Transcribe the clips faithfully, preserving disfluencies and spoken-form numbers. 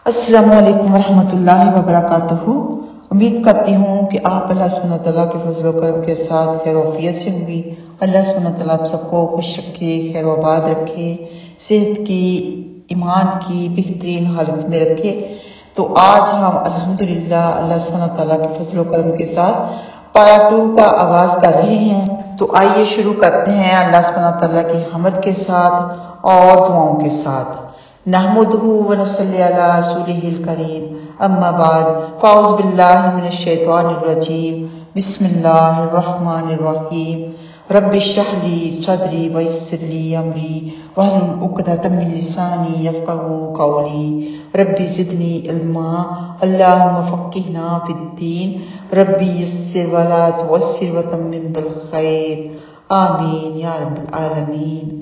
अस्सलाम वालेकुम रहमतुल्लाहि व बरकातुहू। उम्मीद करती हूँ कि आप अल्लाह सुब्हानहू व तआला के फजल व करम के साथ खैर वफियत से होंगी। अल्लाह सुब्हानहू व तआला आप सबको खुश रखे, खैर आबाद रखे, सेहत की, ईमान की बेहतरीन हालत में रखे। तो आज हम अल्हम्दुलिल्लाह अल्लाह सुब्हानहू व तआला के फजल व करम के साथ पारा टू का आगाज कर रहे हैं। तो आइए शुरू करते हैं अल्लाह सुब्हानहू व तआला की हमद के साथ और दुआओं के साथ। नहमदुहु व नसल्ली अला रसूलिहिल करीम, अम्मा बाद, फ़अऊज़ु बिल्लाहि मिनश शैतानिर रजीम, बिस्मिल्लाहिर रहमानिर रहीम। रब्बि इश्रह ली सदरी व यस्सिर ली अमरी वहलुल उक़दतम मिन लिसानी यफ़क़हू क़ौली। रब्बि ज़िदनी इल्मा, अल्लाहुम्मा फ़क़्क़िहना फ़िद्दीन, रब्बि यस्सिर व ला तुअस्सिर व तम्मिम बिल खैर, आमीन या रब्बल आलमीन।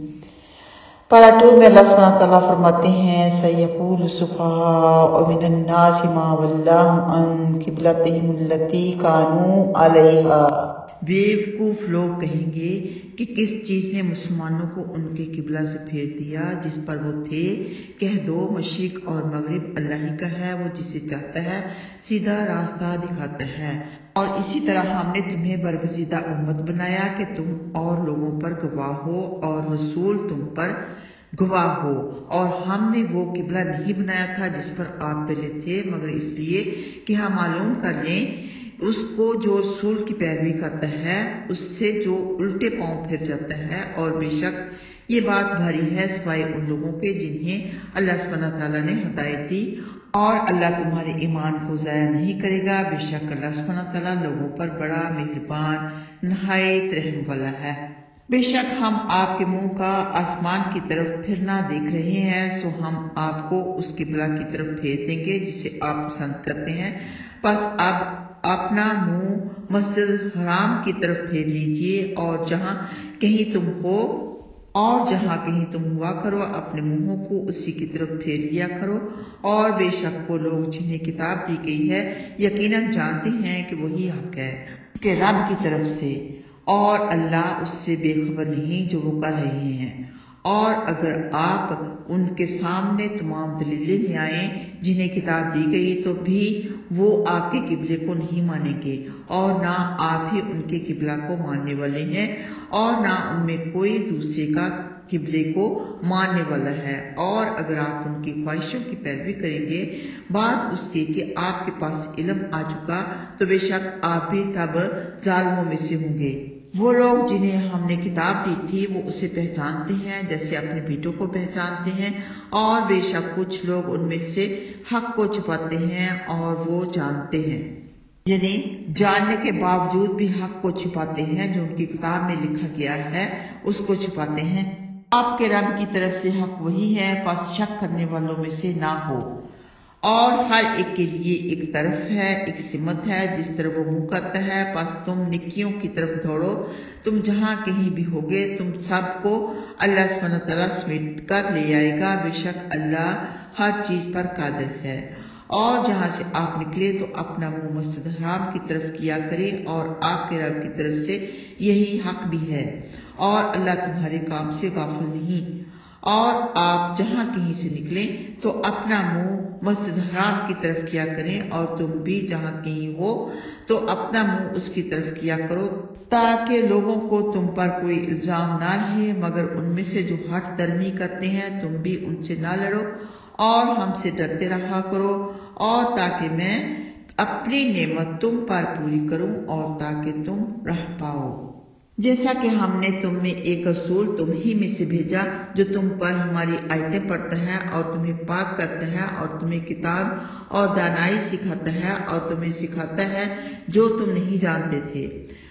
पारा टू में अल्लाह सुब्हानहू व तआला फरमाते हैं, सयक़ूलु सुफ़हाअ मिनन नासि मा वल्लाहुम अन क़िबलतिहिम अल्लती कानू अलैहा। बेवकूफ लोग कहेंगे कि किस चीज ने मुसलमानों को उनके किबला से फेर दिया जिस पर वो थे। कह दो, मशरिक और मगरिब अल्लाह ही का है, वो जिसे चाहता है सीधा रास्ता दिखाता है। और इसी तरह हमने तुम्हें बरगज़ीदा उम्मत बनाया कि तुम और लोगों पर गवाह हो और रसूल तुम पर गवाह हो। और हमने वो किबला नहीं बनाया था जिस पर आप पहले थे, मगर इसलिए कि हम मालूम कर लें उसको जो रसूल की पैरवी करता है उससे जो उल्टे पांव फिर जाता है। और बेशक ये बात भारी है सिवाय उन लोगों के जिन्हें अल्लाह सुब्हानहू व तआला ने हिदायत दी। और अल्लाह तुम्हारे ईमान को जाया नहीं करेगा। बेशक अल्लाह सुब्हानहू व तआला लोगों पर बड़ा मेहरबान नहायत रहम वाला है। बेशक हम आपके मुंह का आसमान की तरफ फिरना देख रहे हैं, सो हम आपको उस किबला की तरफ फेर देंगे जिसे आप पसंद करते हैं। बस अब अपना मुंह मस्जिद हराम की तरफ फेर लीजिए और जहां कहीं तुम हो और जहां कहीं तुम हुआ करो अपने मुंहों को उसी की तरफ फेर लिया करो। और बेशक वो लोग जिन्हें किताब दी गई है यकीनन जानते हैं कि वही हक है उनके रब की तरफ से, और अल्लाह उससे बेखबर नहीं जो वो कर रहे हैं। और अगर आप उनके सामने तमाम दलीलें ले आए जिन्हें किताब दी गई तो भी वो आपके किबले को नहीं मानेंगे, और ना आप ही उनके किबला को मानने वाले हैं, और ना उनमें कोई दूसरे का किबले को मानने वाला है। और अगर आप उनकी ख्वाहिशों की पैरवी करेंगे बाद उसके कि आपके पास इल्म आ चुका, तो बेशक आप भी तब जालिमों में से होंगे। वो लोग जिन्हें हमने किताब दी थी वो उसे पहचानते हैं जैसे अपने बेटों को पहचानते हैं, और बेशक कुछ लोग उनमें से हक को छुपाते हैं और वो जानते हैं, यानी जानने के बावजूद भी हक को छुपाते हैं। जो उनकी किताब में लिखा गया है उसको छुपाते हैं। आपके रब की तरफ से हक वही है, बस शक करने वालों में से ना हो। और हर एक के लिए एक तरफ है, एक सिमत है जिस तरफ वो मुंह करता है। बस तुम निकियों की तरफ दौड़ो, तुम जहां कहीं भी होगे तुम सबको अल्लाह सुब्हानहू व तआला समेट कर ले आएगा। बेशक अल्लाह हर चीज पर कादिर है। और जहां से आप निकले तो अपना मुंह मस्जिद हराम की तरफ किया करें, और आपके रब की तरफ से यही हक भी है, और अल्लाह तुम्हारे काम से गाफिल नहीं। और आप जहां कहीं से निकले तो अपना मुंह मस्जिद हराम की तरफ किया करें, और तुम भी जहां कहीं हो तो अपना मुंह उसकी तरफ किया करो, ताकि लोगों को तुम पर कोई इल्जाम ना रहे। मगर उनमें से जो हट दर्मी करते हैं तुम भी उनसे ना लड़ो और हमसे डरते रहा करो, और ताकि मैं अपनी नेमत तुम पर पूरी करूं और ताकि तुम रह पाओ। जैसा कि हमने तुम में एक रसूल तुम ही में से भेजा जो तुम पर हमारी आयतें पढ़ता है और तुम्हें पाक करता है और तुम्हें किताब और दानाई सिखाता है और तुम्हें सिखाता है जो तुम नहीं जानते थे।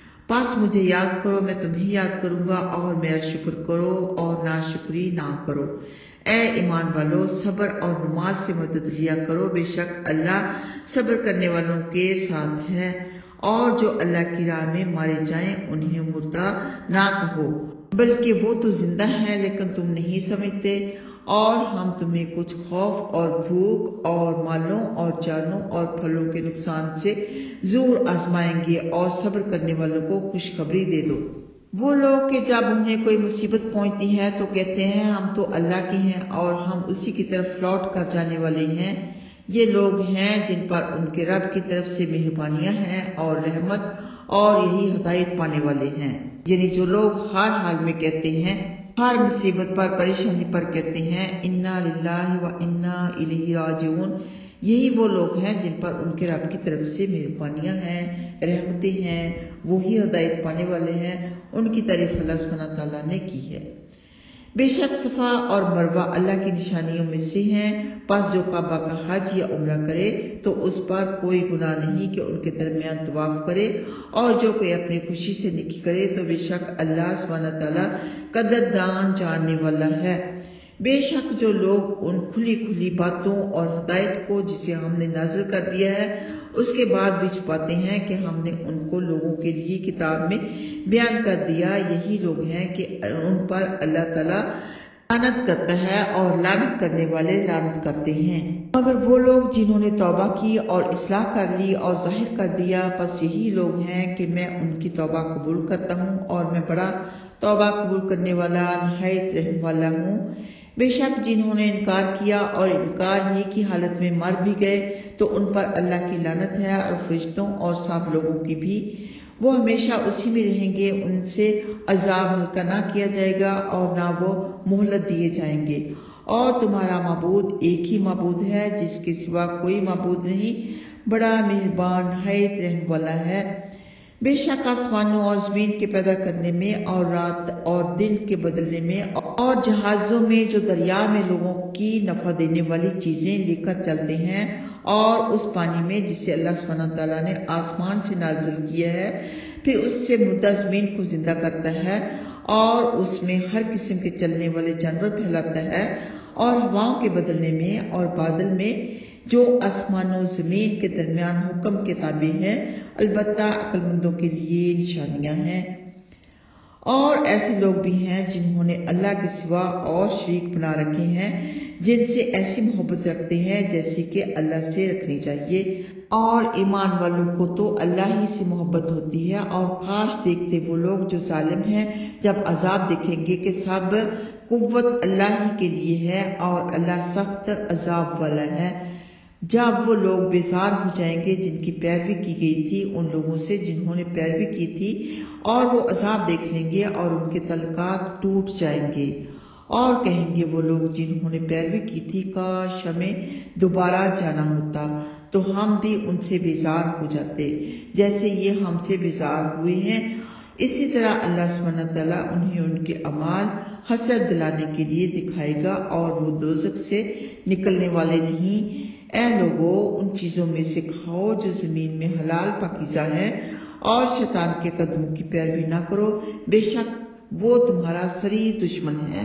बस मुझे याद करो, मैं तुम्हें याद करूंगा, और मेरा शुक्र करो और नाशुक्री ना करो। ए ईमान वालों, सब्र और नमाज से मदद लिया करो। बेशक अल्लाह सब्र करने वालों के साथ है। और जो अल्लाह की राह में मारे जाएं उन्हें मुर्दा ना कहो, बल्कि वो तो जिंदा है लेकिन तुम नहीं समझते। और हम तुम्हें कुछ खौफ और भूख और मालों और जानों और फलों के नुकसान से जरूर आजमाएंगे, और सब्र करने वालों को खुशखबरी दे दो। वो लोग कि जब उन्हें कोई मुसीबत पहुंचती है तो कहते हैं हम तो अल्लाह के हैं और हम उसी की तरफ लौट कर जाने वाले हैं। یہ لوگ ہیں جن پر ان کے رب کی طرف سے مہربانیاں ہیں اور رحمت، اور یہی ہدایت پانے والے ہیں۔ یعنی جو لوگ ہر حال میں کہتے ہیں، ہر مصیبت پر، پریشانی پر کہتے ہیں انا للہ و انا الیہ راجعون، یہی وہ لوگ ہیں جن پر ان کے رب کی طرف سے مہربانیاں ہیں، رحمتیں ہیں، وہی ہدایت پانے والے ہیں۔ ان کی تعریف اللہ سبحانہ تعالیٰ نے کی ہے۔ بے شک صفا اور مروہ اللہ کی نشانیوں میں سے ہیں، پس جو کعبہ کا حج یا عمرہ کرے تو اس پر کوئی گناہ نہیں کہ ان کے درمیان طواف کرے، اور جو کوئی اپنی خوشی سے نیکی کرے تو بے شک اللہ سبحانہ تعالیٰ قدردان جاننے والا ہے۔ بے شک جو لوگ ان کھلی کھلی باتوں اور ہدایت کو جسے ہم نے نازل کر دیا ہے اس کے بعد بھی چھپاتے ہیں کہ ہم نے ان کو لوگوں کے لیے کتاب میں بیان کر دیا، یہی لوگ ہیں کہ ان پر اللہ تعالیٰ لعنت کرتا ہے اور لعنت کرنے والے لعنت کرتے ہیں۔ مگر وہ لوگ جنہوں نے توبہ کی اور اصلاح کر لی اور ظاہر کر دیا، بس یہی لوگ ہیں کہ میں ان کی توبہ قبول کرتا ہوں اور میں بڑا توبہ قبول کرنے والا نہایت رحم والا ہوں۔ بے شک جنہوں نے انکار کیا اور انکار ہی کی حالت میں مر بھی گئے تو ان پر اللہ کی لعنت ہے، اور فرشتوں اور سب لوگوں کی بھی، وہ ہمیشہ اسی میں رہیں گے، ان سے عذاب ہلکا نہ کیا جائے گا اور نہ وہ مہلت دیے جائیں گے۔ اور تمہارا معبود ایک ہی معبود ہے جس کے سوا کوئی معبود نہیں، بڑا مہربان نہایت رحم والا ہے۔ بے شک آسمانوں اور زمین کے پیدا کرنے میں اور رات اور دن کے بدلنے میں اور جہازوں میں جو دریا میں لوگوں کی نفع دینے والی چیزیں لے کر چلتے ہیں، اور اس پانی میں جسے اللہ سبحانہ تعالیٰ نے آسمان سے نازل کیا ہے، پھر اس سے مردہ زمین کو زندہ کرتا ہے اور اس میں ہر قسم کے چلنے والے جانور پھیلاتا ہے، اور ہواؤں کے بدلنے میں اور بادل میں جو آسمان و زمین کے درمیان حکم کے تابع ہیں، البتہ عقل مندوں کے لیے نشانیاں ہیں۔ اور ایسے لوگ بھی ہیں جنہوں نے اللہ کے سوا اور شریک بنا رکھے ہیں، جن سے ایسی محبت رکھتے ہیں جیسے کہ اللہ سے رکھنی چاہیے، اور ایمان والوں کو تو اللہ ہی سے محبت ہوتی ہے۔ اور کاش دیکھتے وہ لوگ جو ظالم ہیں جب عذاب دیکھیں گے کہ سب قوت اللہ ہی کے لیے ہے اور اللہ سخت عذاب والا ہے۔ جب وہ لوگ بیزار ہو جائیں گے جن کی پیروی کی گئی تھی ان لوگوں سے جنہوں نے پیروی کی تھی، اور وہ عذاب دیکھ لیں گے اور ان کے تعلقات ٹوٹ جائیں گے، اور کہیں گے وہ لوگ جنہوں نے پیروی کی تھی کاش ہمیں دوبارہ جانا ہوتا تو ہم بھی ان سے بیزار ہو جاتے جیسے یہ ہم سے بیزار ہوئے ہیں۔ اسی طرح اللہ سبحانہ تعالیٰ انہیں ان کے اعمال حسرت دلانے کے لیے دکھائے گا اور وہ دوزخ سے نکلنے والے نہیں۔ اے لوگو، ان چیزوں میں سے کھاؤ جو زمین میں حلال پاکیزہ ہیں، اور شیطان کے قدموں کی پیروی نہ کرو، بے شک وہ تمہارا صریح دشمن ہے۔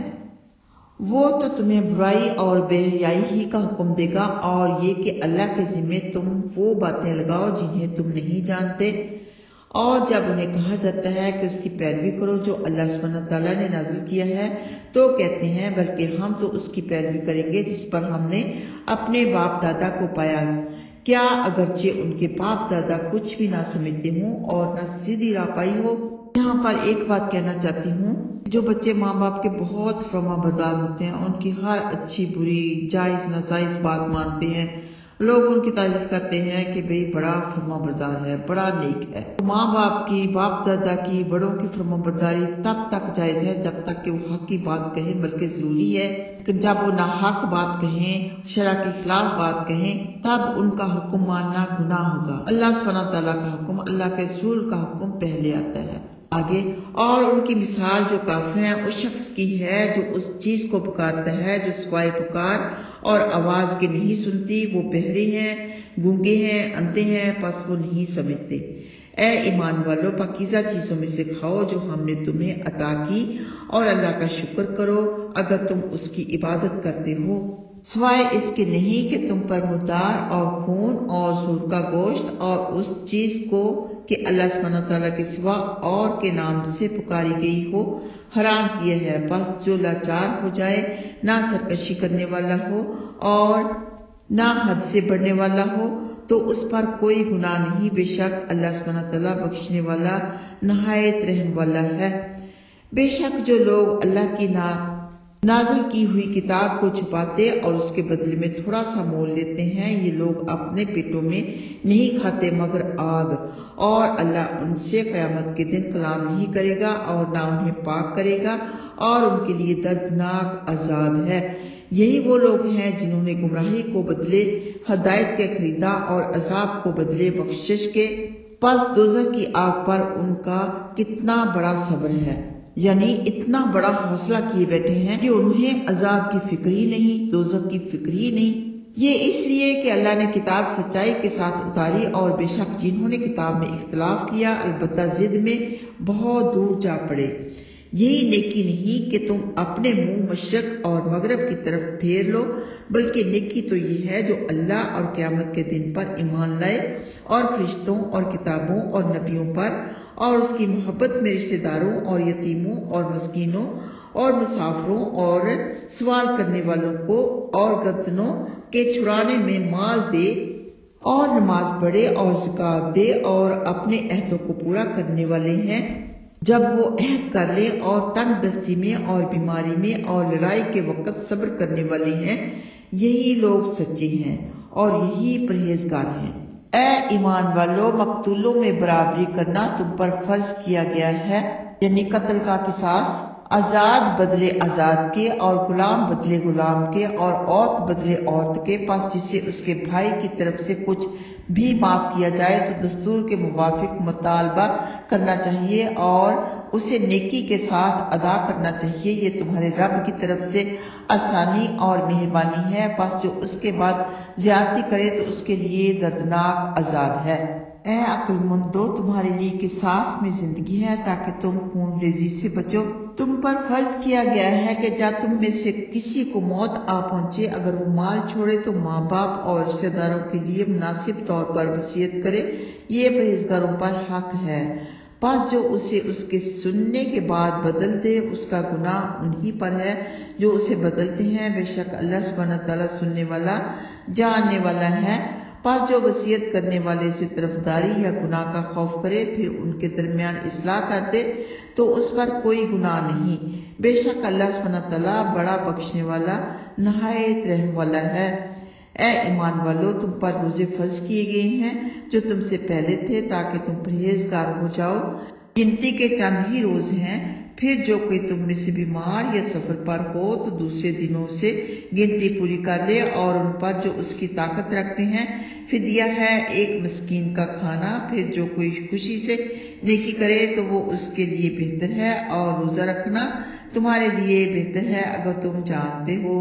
وہ تو تمہیں برائی اور بے حیائی ہی کا حکم دے گا، اور یہ کہ اللہ کے ذمے تم وہ باتیں لگاؤ جنہیں تم نہیں جانتے، اور جب انہیں کہا جاتا ہے کہ اس کی پیروی کرو جو اللہ سبحانہ تعالیٰ نے نازل کیا ہے تو کہتے ہیں بلکہ ہم تو اس کی پیروی کریں گے جس پر ہم نے اپنے باپ دادا کو پایا، کیا اگرچہ ان کے باپ دادا کچھ بھی نہ سمجھتے ہوں اور نہ سیدھی راہ پائی ہو۔ یہاں پر ایک بات کہنا چاہتی ہوں، جو بچے ماں باپ کے بہت فرما بردار ہوتے ہیں، ان کی ہر اچھی بری جائز ناجائز بات مانتے ہیں، لوگ ان کی تعریف کرتے ہیں کہ بھئی بڑا فرما بردار ہے، بڑا نیک ہے۔ ماں باپ کی، باپ دادا کی، بڑوں کی فرما برداری تب تک جائز ہے جب تک کہ وہ حق کی بات کہیں، بلکہ ضروری ہے کہ جب وہ ناحق بات کہیں، شرع کے خلاف بات کہیں، تب ان کا حکم ماننا گناہ ہوگا۔ اللہ سبحانہ تعالیٰ کا حکم، اللہ کے رسول کا حکم پہلے آتا ہے۔ آگے، اور ان کی مثال جو کافر ہیں اس شخص کی ہے جو اس چیز کو پکارتا ہے جو سوائے پکار اور آواز کے نہیں سنتی، وہ بہرے ہیں، گونگے ہیں، اندھے ہیں، پس وہ نہیں سمجھتے۔ اے ایمان والو، پاکیزہ چیزوں میں سے کھاؤ جو ہم نے تمہیں عطا کی، اور اللہ کا شکر کرو اگر تم اس کی عبادت کرتے ہو، سوائے اس کے نہیں کہ تم پر مردار اور خون اور سور کا گوشت اور اس چیز کو کہ اللہ سبحانہ تعالیٰ کے سوا اور کے نام سے پکاری گئی ہو حرام کیا ہے، بس جو لاچار ہو جائے، نہ سرکشی کرنے والا ہو اور نہ حد سے بڑھنے والا ہو تو اس پر کوئی گناہ نہیں، بے شک اللہ سبحانہ تعالیٰ بخشنے والا نہایت رحم والا ہے۔ بے شک جو لوگ اللہ کی نا نازل کی ہوئی کتاب کو چھپاتے اور اس کے بدلے میں تھوڑا سا مول لیتے ہیں، یہ لوگ اپنے پیٹوں میں نہیں کھاتے مگر آگ، اور اللہ ان سے قیامت کے دن کلام نہیں کرے گا اور نہ انہیں پاک کرے گا، اور ان کے لیے دردناک عذاب ہے۔ یہی وہ لوگ ہیں جنہوں نے گمراہی کو بدلے ہدایت کے خریدا اور عذاب کو بدلے بخشش کے، پس دوزخ کی آگ پر ان کا کتنا بڑا صبر ہے، یعنی اتنا بڑا حوصلہ کیے بیٹھے ہیں کہ انہیں عذاب کی فکر ہی نہیں، دوزخ کی فکر ہی نہیں۔ یہ اس لیے کہ اللہ نے کتاب سچائی کے ساتھ اتاری، اور بے شک جنہوں نے کتاب میں اختلاف کیا البتہ ضد میں بہت دور جا پڑے۔ یہی نیکی نہیں کہ تم اپنے منہ مشرق اور مغرب کی طرف پھیر لو، بلکہ نیکی تو یہ ہے جو اللہ اور قیامت کے دن پر ایمان لائے، اور فرشتوں اور کتابوں اور نبیوں پر، اور اس کی محبت میں رشتہ داروں اور یتیموں اور مسکینوں اور مسافروں اور سوال کرنے والوں کو اور گدنوں کے چھڑانے میں مال دے، اور نماز پڑھے اور زکوٰۃ دے، اور اپنے عہدوں کو پورا کرنے والے ہیں جب وہ عہد کر لیں، اور تنگ دستی میں اور بیماری میں اور لڑائی کے وقت صبر کرنے والے ہیں، یہی لوگ سچے ہیں اور یہی پرہیزگار ہیں۔ اے ایمان والو، مقتولوں میں برابری کرنا تم پر فرض کیا گیا ہے، یعنی قتل کا قصاص، آزاد بدلے آزاد کے، اور غلام بدلے غلام کے، اور عورت بدلے عورت کے، پس جسے اس کے بھائی کی طرف سے کچھ بھی معاف کیا جائے تو دستور کے موافق مطالبہ کرنا چاہیے اور اسے نیکی کے ساتھ ادا کرنا چاہیے، یہ تمہارے رب کی طرف سے آسانی اور مہربانی ہے، پس جو اس کے بعد زیادتی کرے تو اس کے لیے دردناک عذاب ہے۔ اے عقل مندو، تمہارے لیے قصاص میں زندگی ہے تاکہ تم خون ریزی سے بچو۔ تم پر فرض کیا گیا ہے کہ جب تم میں سے کسی کو موت آ پہنچے، اگر وہ مال چھوڑے تو ماں باپ اور رشتہ داروں کے لیے مناسب طور پر وصیت کرے، یہ پرہیزگاروں پر حق ہے۔ پس جو اسے اس کے سننے کے بعد بدل دے، اس کا گناہ انہی پر ہے جو اسے بدلتے ہیں، بے شک اللہ سبحانہ تعالیٰ سننے والا جاننے والا ہے۔ پس جو وصیت کرنے والے سے طرفداری یا گناہ کا خوف کرے پھر ان کے درمیان اصلاح کر دے تو اس پر کوئی گناہ نہیں، بے شک اللہ سبحانہ تعالیٰ بڑا بخشنے والا نہایت رحم والا ہے۔ اے ایمان والو، تم پر روزے فرض کیے گئے ہیں جو تم سے پہلے تھے تاکہ تم پرہیزگار ہو جاؤ، گنتی کے چند ہی روز ہیں، پھر جو کوئی تم میں سے بیمار یا سفر پر ہو تو دوسرے دنوں سے گنتی پوری کر لے، اور ان پر جو اس کی طاقت رکھتے ہیں فدیہ ہے ایک مسکین کا کھانا، پھر جو کوئی خوشی سے نیکی کرے تو وہ اس کے لیے بہتر ہے، اور روزہ رکھنا تمہارے لیے بہتر ہے اگر تم جانتے ہو۔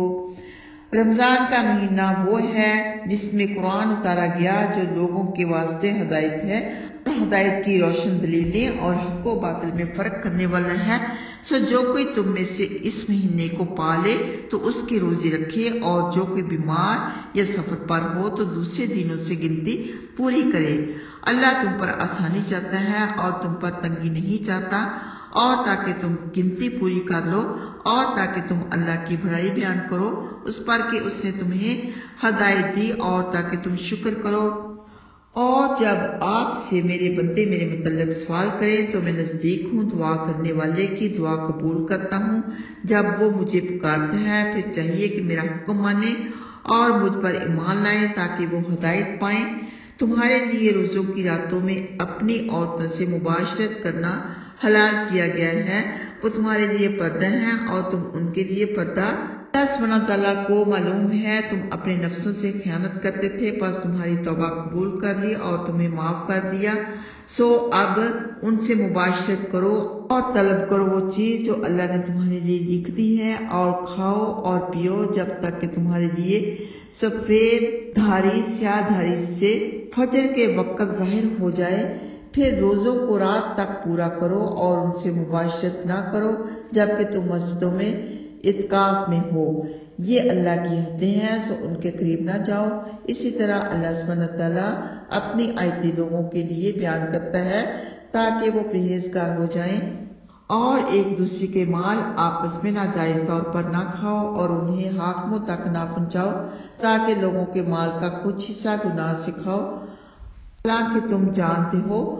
رمضان کا مہینہ وہ ہے جس میں قرآن اتارا گیا، جو لوگوں کے واسطے ہدایت ہے، ہدایت کی روشن دلیلیں اور حق و باطل میں فرق کرنے والا ہے۔ سو جو کوئی تم میں سے اس مہینے کو پالے تو اس کی روزی رکھے، اور جو کوئی بیمار یا سفر پر ہو تو دوسرے دنوں سے گنتی پوری کرے۔ اللہ تم پر آسانی چاہتا ہے اور تم پر تنگی نہیں چاہتا، اور تاکہ تم گنتی پوری کر لو، اور تاکہ تم اللہ کی بڑائی بیان کرو اس پر کہ اس نے تمہیں ہدایت دی، اور تاکہ تم شکر کرو۔ اور جب آپ سے میرے بندے میرے متعلق سوال کریں تو میں نزدیک ہوں، دعا کرنے والے کی دعا قبول کرتا ہوں۔ جب وہ مجھے پکارتا ہے پھر چاہیے کہ میرا حکم مانے اور مجھ پر ایمان لائیں تاکہ وہ ہدایت پائیں۔ تمہارے لیے روزوں کی راتوں میں اپنی عورتوں سے مباشرت کرنا حلال کیا گیا ہے، وہ تمہارے لیے پردہ ہیں اور تم ان کے لیے پردہ۔ اللہ سبحانہ تعالیٰ کو معلوم ہے تم اپنے نفسوں سے خیانت کرتے تھے، پس تمہاری توبہ قبول کر لی اور تمہیں معاف کر دیا، سو اب ان سے مباشرت کرو اور طلب کرو وہ چیز جو اللہ نے تمہارے لیے لکھ دی ہے، اور کھاؤ اور پیو جب تک کہ تمہارے لیے سفید دھاری سیاہ دھاری سے فجر کے وقت ظاہر ہو جائے، پھر روزوں کو رات تک پورا کرو اور ان سے مباشرت نہ کرو جبکہ تم مسجدوں میں اعتکاف میں ہو، یہ اللہ کی حدیں ہیں، سو ان کے قریب نہ جاؤ۔ اسی طرح اللہ سبحانہ تعالیٰ اپنی آیتیں لوگوں کے لیے بیان کرتا ہے تاکہ وہ پرہیزگار ہو جائیں، اور ایک دوسرے کے مال آپس میں ناجائز طور پر نہ کھاؤ اور انہیں حاکموں تک نہ پہنچاؤ تاکہ لوگوں کے مال کا کچھ حصہ گناہ سے کھاؤ، حالانکہ تم جانتے ہو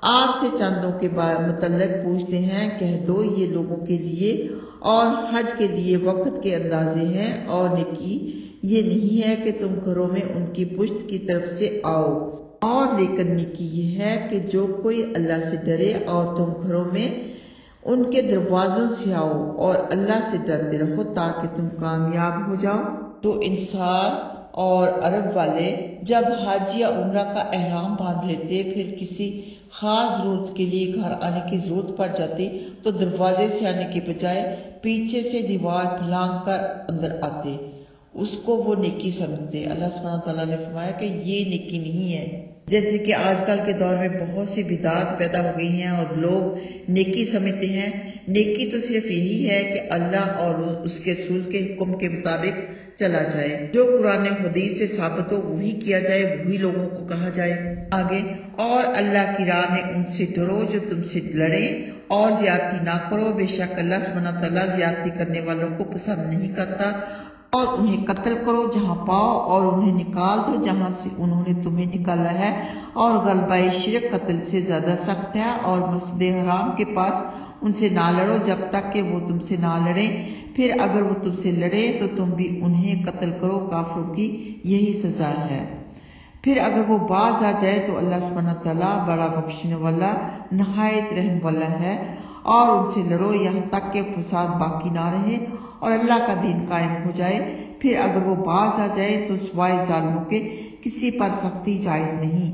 آپ سے چاندوں کے متعلق پوچھتے ہیں، کہہ دو یہ لوگوں کے لیے اور حج کے لیے وقت کے اندازے ہیں، اور نیکی یہ نہیں ہے کہ تم گھروں میں ان کی پشت کی طرف سے آؤ، اور لیکن نیکی یہ ہے کہ جو کوئی اللہ سے ڈرے اور تم گھروں میں ان کے دروازوں سے آؤ اور اللہ سے ڈرتے رہو تاکہ تم کامیاب ہو جاؤ۔ تو انصار اور عرب والے جب حج یا عمرہ کا احرام باندھ لیتے، پھر کسی خاص ضرورت کے لیے گھر آنے کی ضرورت پڑ جاتی تو دروازے سے آنے کے بجائے پیچھے سے دیوار پھلانگ کر اندر آتے، اس کو وہ نیکی سمجھتے۔ اللہ سبحانہ تعالیٰ نے فرمایا کہ یہ نیکی نہیں ہے۔ جیسے کہ آج کل کے دور میں بہت سی بدعات پیدا ہو گئی ہیں اور لوگ نیکی سمجھتے ہیں۔ نیکی تو صرف یہی ہے کہ اللہ اور اس کے رسول کے حکم کے مطابق چلا جائے، جو قرآن حدیث سے ثابت ہو وہی کیا جائے، وہی لوگوں کو کہا جائے۔ آگے، اور اللہ کی راہ میں ان سے ڈرو جو تم سے لڑیں، اور زیادتی نہ کرو، بے شک اللہ سبحانہ تعالیٰ زیادتی کرنے والوں کو پسند نہیں کرتا۔ اور انہیں قتل کرو جہاں پاؤ، اور انہیں نکال دو جہاں سے انہوں نے تمہیں نکالا ہے، اور غلبہ شرک قتل سے زیادہ سخت ہے۔ اور مسجد حرام کے پاس ان سے نہ لڑو جب تک کہ وہ تم سے نہ لڑیں، پھر اگر وہ تم سے لڑے تو تم بھی انہیں قتل کرو، کافروں کی یہی سزا ہے۔ پھر اگر وہ باز آ جائے تو اللہ سبحانہ تعالیٰ بڑا بخشنے والا نہایت رحم والا ہے، اور ان سے لڑو یہاں تک کہ فساد باقی نہ رہے اور اللہ کا دین قائم ہو جائے۔ پھر اگر وہ باز آ جائے تو سوائے ظالموں کے کسی پر سختی جائز نہیں۔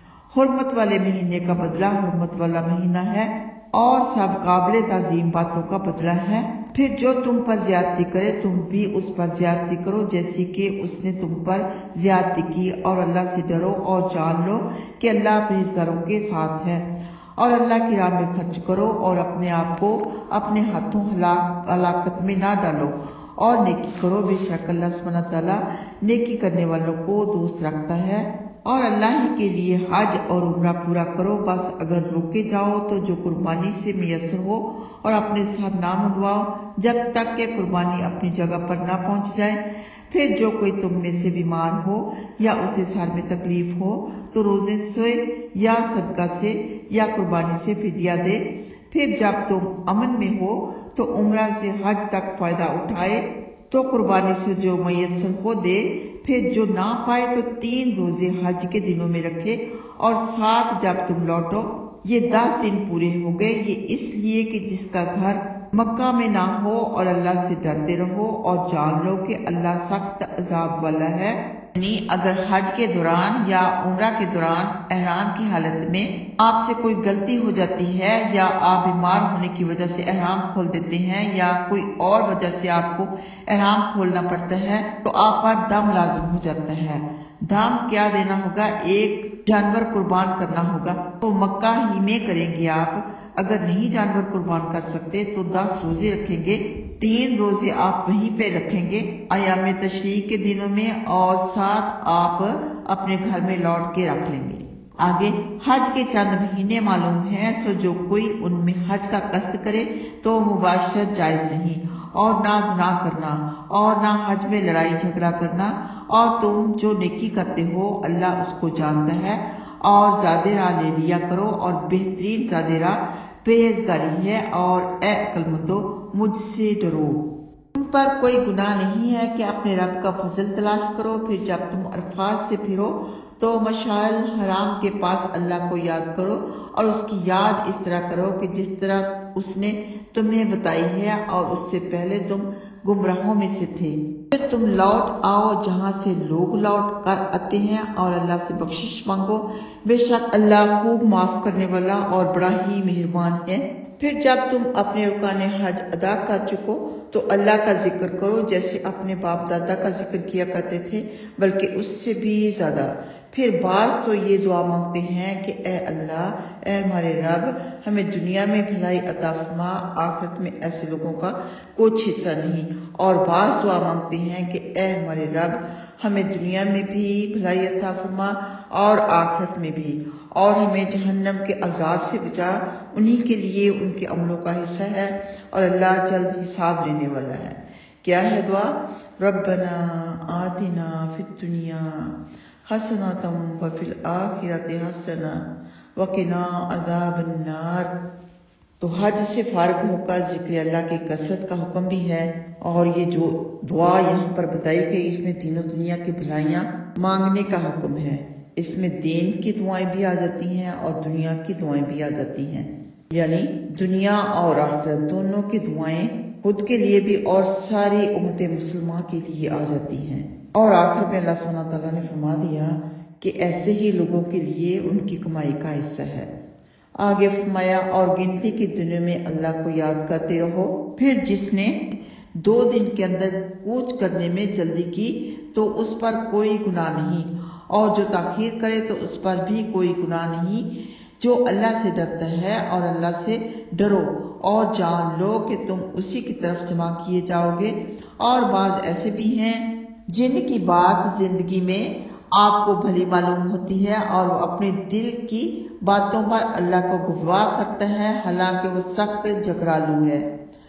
حرمت والے مہینے کا بدلہ حرمت والا مہینہ ہے، اور سب قابل تعظیم باتوں کا بدلہ ہے۔ پھر جو تم پر زیادتی کرے تم بھی اس پر زیادتی کرو جیسی کہ اس نے تم پر زیادتی کی، اور اللہ سے ڈرو اور جان لو کہ اللہ پرہیزگاروں کے ساتھ ہے۔ اور اللہ کی راہ میں خرچ کرو اور اپنے آپ کو اپنے ہاتھوں ہلاکت میں نہ ڈالو، اور نیکی کرو، بے شک اللہ سبحانہ تعالیٰ نیکی کرنے والوں کو دوست رکھتا ہے۔ اور اللہ ہی کے لیے حج اور عمرہ پورا کرو، بس اگر روکے جاؤ تو جو قربانی سے میسر ہو، اور اپنے ساتھ نہ منڈواؤ جب تک کہ قربانی اپنی جگہ پر نہ پہنچ جائے۔ پھر جو کوئی تم میں سے بیمار ہو یا اسے سر میں تکلیف ہو تو روزے سے یا صدقہ سے یا قربانی سے فدیہ دے۔ پھر جب تم امن میں ہو تو عمرہ سے حج تک فائدہ اٹھائے تو قربانی سے جو میسر ہو دے۔ پھر جو نہ پائے تو تین روزے حج کے دنوں میں رکھے، اور سات جب تم لوٹو۔ یہ دس دن پورے ہو گئے، یہ اس لیے کہ جس کا گھر مکہ میں نہ ہو، اور اللہ سے ڈرتے رہو اور جان لو کہ اللہ سخت عذاب والا ہے۔ یعنی اگر حج کے دوران یا عمرہ کے دوران احرام کی حالت میں آپ سے کوئی غلطی ہو جاتی ہے، یا آپ بیمار ہونے کی وجہ سے احرام کھول دیتے ہیں، یا کوئی اور وجہ سے آپ کو احرام کھولنا پڑتا ہے، تو آپ پر دم لازم ہو جاتا ہے۔ دم کیا دینا ہوگا؟ ایک جانور قربان کرنا ہوگا، تو مکہ ہی میں کریں گے آپ۔ اگر نہیں جانور قربان کر سکتے تو دس روزے رکھیں گے، تین روزے آپ وہیں پہ رکھیں گے ایام تشریق کے دنوں میں، اور سات آپ اپنے گھر میں لوٹ کے رکھ لیں گے۔ آگے، حج کے چند مہینے معلوم ہیں، سو جو کوئی ان میں حج کا قصد کرے تو مباشرت جائز نہیں، اور نہ گناہ کرنا، اور نہ حج میں لڑائی جھگڑا کرنا، اور تم جو نیکی کرتے ہو اللہ اس کو جانتا ہے۔ اور زیادہ راہ لے لیا کرو، اور بہترین زیادہ راہ پرہیزگاری ہے، اور اے عقل مندو مجھ سے ڈرو۔ تم پر کوئی گناہ نہیں ہے کہ اپنے رب کا فضل تلاش کرو۔ پھر جب تم عرفات سے پھرو تو مشعل حرام کے پاس اللہ کو یاد کرو، اور اس کی یاد اس طرح کرو کہ جس طرح اس نے تمہیں بتائی ہے، اور اس سے پہلے تم گمراہوں میں سے تھے۔ پھر تم لوٹ آؤ جہاں سے لوگ لوٹ کر آتے ہیں، اور اللہ سے بخشش مانگو، بے شک اللہ خوب معاف کرنے والا اور بڑا ہی مہربان ہے۔ پھر جب تم اپنے رکان حج ادا کر چکو تو اللہ کا ذکر کرو جیسے اپنے باپ دادا کا ذکر کیا کرتے تھے، بلکہ اس سے بھی زیادہ۔ پھر بعض تو یہ دعا مانگتے ہیں کہ اے اللہ، اے ہمارے رب، ہمیں دنیا میں بھلائی عطا فرما، آخرت میں ایسے لوگوں کا کچھ حصہ نہیں۔ اور بعض دعا مانگتے ہیں کہ اے ہمارے رب، ہمیں دنیا میں بھی بھلائی عطا فرما اور آخرت میں بھی، اور ہمیں جہنم کے عذاب سے بچا، انہی کے لیے ان کے عملوں کا حصہ ہے، اور اللہ جلد حساب لینے والا ہے۔ کیا ہے دعا؟ ربنا آتنا فی الدنیا حسنۃ وفی الآخرۃ حسنۃ وقنا عذاب النار۔ تو حج سے فارغ ہو کر ذکر اللہ کی کثرت کا حکم بھی ہے، اور یہ جو دعا یہاں پر بتائی گئی اس میں تینوں دنیا کی بھلائیاں مانگنے کا حکم ہے۔ اس میں دین کی دعائیں بھی آ جاتی ہیں اور دنیا کی دعائیں بھی آ جاتی ہیں، یعنی دنیا اور آخرت دونوں کی دعائیں خود کے لیے بھی اور ساری امت مسلمہ کے لیے آ جاتی ہیں۔ اور آخر میں اللہ سبحانہ تعالیٰ نے فرما دیا کہ ایسے ہی لوگوں کے لیے ان کی کمائی کا حصہ ہے۔ آگے فرمایا اور گنتی کے دنوں میں اللہ کو یاد کرتے رہو، پھر جس نے دو دن کے اندر کوچ کرنے میں جلدی کی تو اس پر کوئی گناہ نہیں، اور جو تاخیر کرے تو اس پر بھی کوئی گناہ نہیں۔ جو اللہ سے ڈرتا ہے اور اللہ سے ڈرو اور جان لو کہ تم اسی کی طرف جمع کیے جاؤ گے۔ اور بعض ایسے بھی ہیں جن کی بات زندگی میں آپ کو بھلی معلوم ہوتی ہے اور وہ اپنے دل کی باتوں پر اللہ کو گواہ کرتا ہے، حالانکہ وہ سخت جھگڑالو ہے،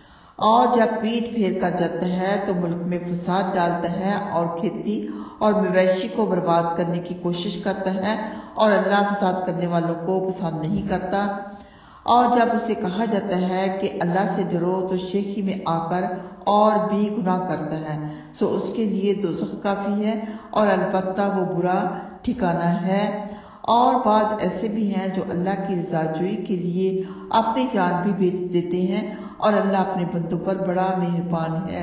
اور جب پیٹ پھیر کر جاتا ہے تو ملک میں فساد ڈالتا ہے اور کھیتی اور مویشی کو برباد کرنے کی کوشش کرتا ہے، اور اللہ فساد کرنے والوں کو پسند نہیں کرتا۔ اور جب اسے کہا جاتا ہے کہ اللہ سے ڈرو تو شیخی میں آ کر اور بھی گناہ کرتا ہے، سو اس کے لیے دوزخ کافی ہے اور البتہ وہ برا ٹھکانہ ہے۔ اور بعض ایسے بھی ہیں جو اللہ کی رضا جوئی کے لیے اپنی جان بھی بیچ دیتے ہیں، اور اللہ اپنے بندوں پر بڑا مہربان ہے۔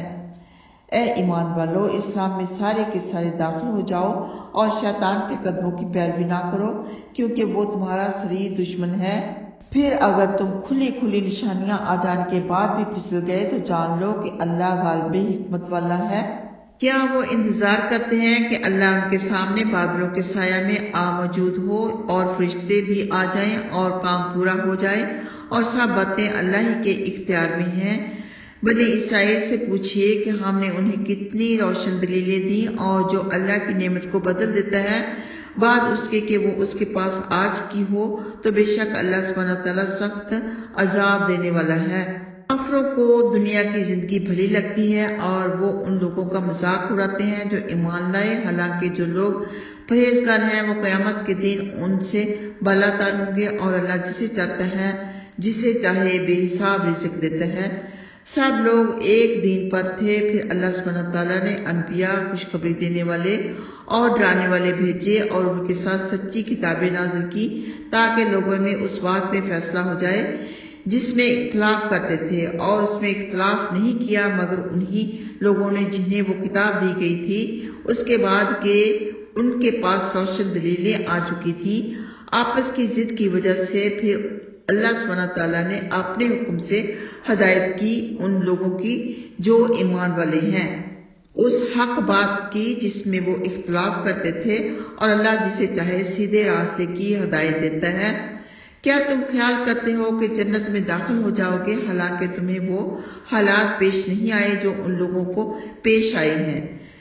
اے ایمان والو، اسلام میں سارے کے سارے داخل ہو جاؤ اور شیطان کے قدموں کی پیروی نہ کرو، کیونکہ وہ تمہارا شدید دشمن ہے۔ پھر اگر تم کھلی کھلی نشانیاں آ جانے کے بعد بھی پھسل گئے تو جان لو کہ اللہ غالب حکمت والا ہے۔ کیا وہ انتظار کرتے ہیں کہ اللہ ان کے سامنے بادلوں کے سایہ میں آ موجود ہو اور فرشتے بھی آ جائیں اور کام پورا ہو جائے، اور سب باتیں اللہ ہی کے اختیار میں ہیں؟ بنی اسرائیل سے پوچھئے کہ ہم نے انہیں کتنی روشن دلیلیں دی، اور جو اللہ کی نعمت کو بدل دیتا ہے بعد اس کے کہ وہ اس کے پاس آ چکی ہو، تو بے شک اللہ سبحانہ تعالیٰ سخت عذاب دینے والا ہے۔ کافروں کو دنیا کی زندگی بھلی لگتی ہے اور وہ ان لوگوں کا مذاق اڑاتے ہیں جو ایمان لائے، حالانکہ جو لوگ پرہیزگار ہیں وہ قیامت کے دن ان سے بالاتر ہوں گے، اور اللہ جسے چاہتا ہے جسے چاہے بے حساب رزق دیتا ہے۔ سب لوگ ایک دین پر تھے، پھر اللہ سبحانہ تعالیٰ نے انبیاء خوشخبری دینے والے اور ڈرانے والے بھیجے اور ان کے ساتھ سچی کتابیں نازل کی تاکہ لوگوں میں اس بات میں فیصلہ ہو جائے جس میں اختلاف کرتے تھے، اور اس میں اختلاف نہیں کیا مگر انہی لوگوں نے جنہیں وہ کتاب دی گئی تھی اس کے بعد کہ ان کے پاس روشن دلیلیں آ چکی تھی آپس کی ضد کی وجہ سے۔ پھر اللہ سبحانہ تعالیٰ نے اپنے حکم سے ہدایت کی ان لوگوں کی جو ایمان والے ہیں، اس حق بات کی جس میں وہ اختلاف کرتے تھے، اور اللہ جسے چاہے سیدھے راستے کی ہدایت دیتا ہے۔ کیا تم خیال کرتے ہو کہ جنت میں داخل ہو جاؤ گے، حالانکہ تمہیں وہ حالات پیش نہیں آئے جو ان لوگوں کو پیش آئے ہیں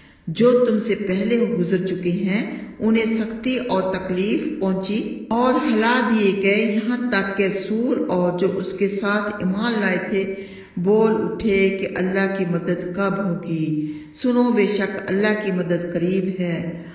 جو تم سے پہلے گزر چکے ہیں؟ انہیں سختی اور تکلیف پہنچی اور ہلا دیے گئے، یہاں تک کہ سور اور جو اس کے ساتھ ایمان لائے تھے بول اٹھے کہ اللہ کی مدد کب ہوگی؟ سنو، بے شک اللہ کی مدد قریب ہے۔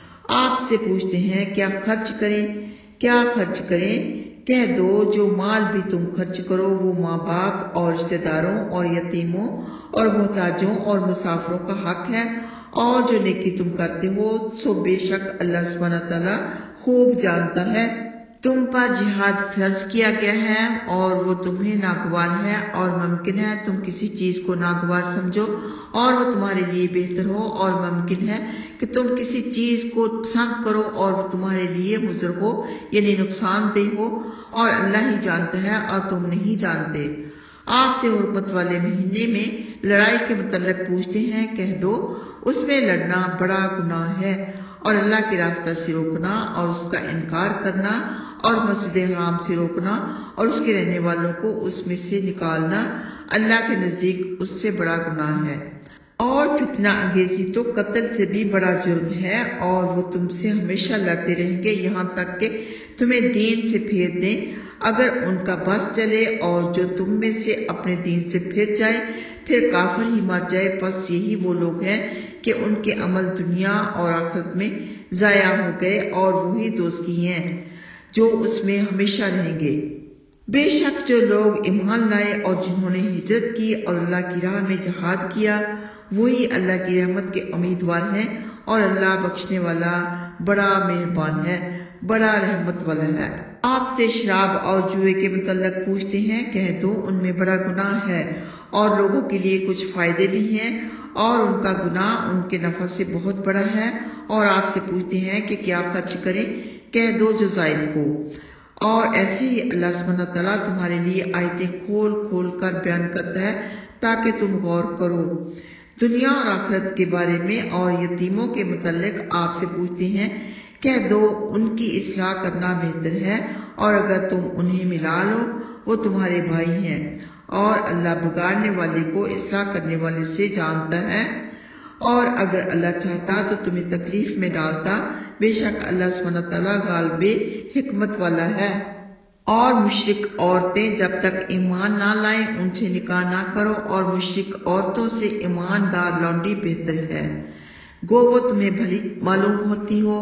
آپ سے پوچھتے ہیں کیا خرچ کریں، کیا خرچ کریں؟ کہہ دو جو مال بھی تم خرچ کرو وہ ماں باپ اور رشتہ داروں اور یتیموں اور محتاجوں اور مسافروں کا حق ہے، اور جو نیکی تم کرتے ہو سو بے شک اللہ سبحانہ تعالیٰ خوب جانتا ہے۔ تم پر جہاد فرض کیا گیا ہے اور وہ تمہیں ناگوار ہے، اور ممکن ہے تم کسی چیز کو ناگوار سمجھو اور وہ تمہارے لیے بہتر ہو، اور ممکن ہے کہ تم کسی چیز کو پسند کرو اور وہ تمہارے لیے مضر ہو یعنی نقصان دہ ہو، اور اللہ ہی جانتا ہے اور تم نہیں جانتے۔ آپ سے حرمت والے مہینے میں لڑائی کے متعلق پوچھتے ہیں، کہہ دو اس میں لڑنا بڑا گناہ ہے، اور اللہ کے راستہ سے روکنا اور اس کا انکار کرنا اور مسجد حرام سے روکنا اور اس کے رہنے والوں کو اس میں سے نکالنا اللہ کے نزدیک اس سے بڑا گناہ ہے۔ اور فتنہ انگیزی تو قتل سے بھی بڑا جرم ہے، اور وہ تم سے ہمیشہ لڑتے رہیں گے یہاں تک کہ تمہیں دین سے پھیر دیں اگر ان کا بس چلے، اور جو تم میں سے اپنے دین سے پھر جائے پھر کافر ہی مر جائے، پس یہی وہ لوگ ہیں کہ ان کے عمل دنیا اور آخرت میں ضائع ہو گئے اور وہی دوزخی ہیں۔ جو اس میں ہمیشہ رہیں گے۔ بے شک جو لوگ ایمان لائے اور جنہوں نے ہجرت کی اور اللہ کی راہ میں جہاد کیا وہی اللہ کی رحمت کے امیدوار ہیں، اور اللہ بخشنے والا بڑا مہربان ہے، بڑا رحمت والا ہے۔ آپ سے شراب اور جوئے کے متعلق پوچھتے ہیں، کہہ دو ان میں بڑا گناہ ہے اور لوگوں کے لیے کچھ فائدے بھی ہیں، اور ان کا گناہ ان کے نفع سے بہت بڑا ہے۔ اور آپ سے پوچھتے ہیں کہ کیا خرچ کریں، کہہ دو جو زائد ہو۔ اور ایسے ہی اللہ سبحانہ تعالیٰ تمہارے لیے آیتیں کھول کھول کر بیان کرتا ہے تاکہ تم غور کرو۔ دنیا اور آخرت کے بارے میں اور یتیموں کے متعلق آپ سے پوچھتے ہیں، کہہ دو ان کی اصلاح کرنا بہتر ہے، اور اگر تم انہیں ملا لو وہ تمہارے بھائی ہیں، اور اللہ بگاڑنے والے کو اصلاح کرنے والے سے جانتا ہے، اور اگر اللہ چاہتا تو تمہیں تکلیف میں ڈالتا، بے شک اللہ سبحانہ تعالیٰ غالب حکمت والا ہے۔ اور مشرک عورتیں جب تک ایمان نہ لائیں ان سے نکاح نہ کرو، اور مشرک عورتوں سے ایماندار لونڈی بہتر ہے، گو وہ تمہیں بھلی معلوم ہوتی ہو۔